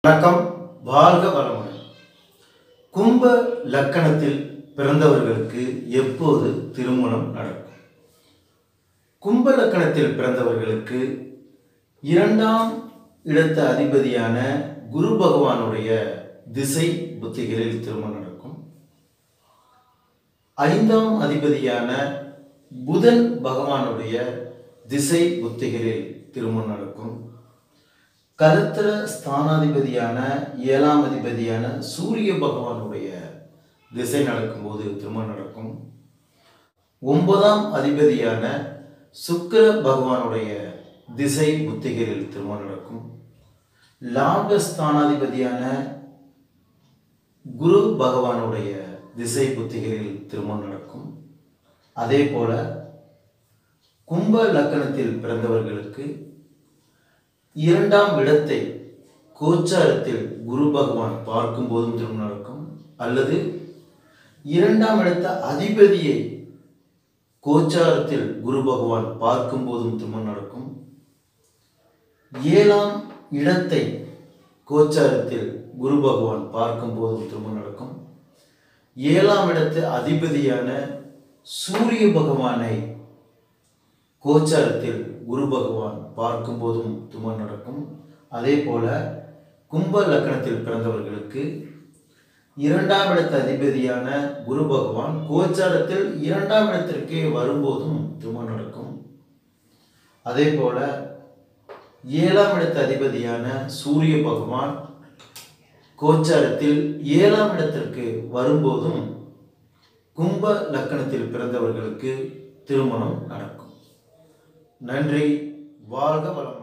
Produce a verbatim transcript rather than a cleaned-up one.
வணக்கம். வாழ்க வளமுடன். கும்ப லக்கணத்தில் பிறந்தவர்களுக்கு எப்போது திருமணம் நடக்கும்? கும்ப லக்கணத்தில் பிறந்தவர்களுக்கு இரண்டாம் இடத்த அதிபதியான குரு பகவானுடைய திசை புத்திகளில் திருமணம் நடக்கும். ஐந்தாம் அதிபதியான புதன் பகவானுடைய திசை புத்திகளில் திருமணம் நடக்கும். கலத்திர ஸ்தானாதிபதியான ஏழாம் அதிபதியான சூரிய பகவானுடைய திசை நடக்கும்போது திருமணம் நடக்கும். ஒன்பதாம் அதிபதியான சுக்கிர பகவானுடைய திசை புத்திகளில் திருமணம் நடக்கும். லாபஸ்தானாதிபதியான குரு பகவானுடைய திசை புத்திகளில் திருமணம் நடக்கும். அதே போல கும்ப லக்கணத்தில் பிறந்தவர்களுக்கு இரண்டாம் இடத்தை கோச்சாரத்தில் குரு பகவான் பார்க்கும் போதும் திருமணம் நடக்கும். அல்லது இரண்டாம் இடத்த அதிபதியை கோச்சாரத்தில் குரு பகவான் பார்க்கும் போதும் திருமணம் நடக்கும். ஏழாம் இடத்தை கோச்சாரத்தில் குரு பகவான் பார்க்கும் போதும் திருமணம் நடக்கும். ஏழாம் இடத்து அதிபதியான சூரிய பகவானை கோச்சாரத்தில் குரு பகவான் பார்க்கும் போதும் திருமணம் நடக்கும். அதே போல கும்ப லக்கணத்தில் பிறந்தவர்களுக்கு இரண்டாம் இடத்த அதிபதியான குரு பகவான் கோச்சாரத்தில் இரண்டாம் இடத்திற்கே வரும்போதும் திருமணம் நடக்கும். அதே போல ஏழாம் இடத்த அதிபதியான சூரிய பகவான் கோச்சாரத்தில் ஏழாம் இடத்திற்கு வரும்போதும் கும்ப லக்கணத்தில் பிறந்தவர்களுக்கு திருமணம் நடக்கும். நன்றி. வாழ்க வளமுடன்.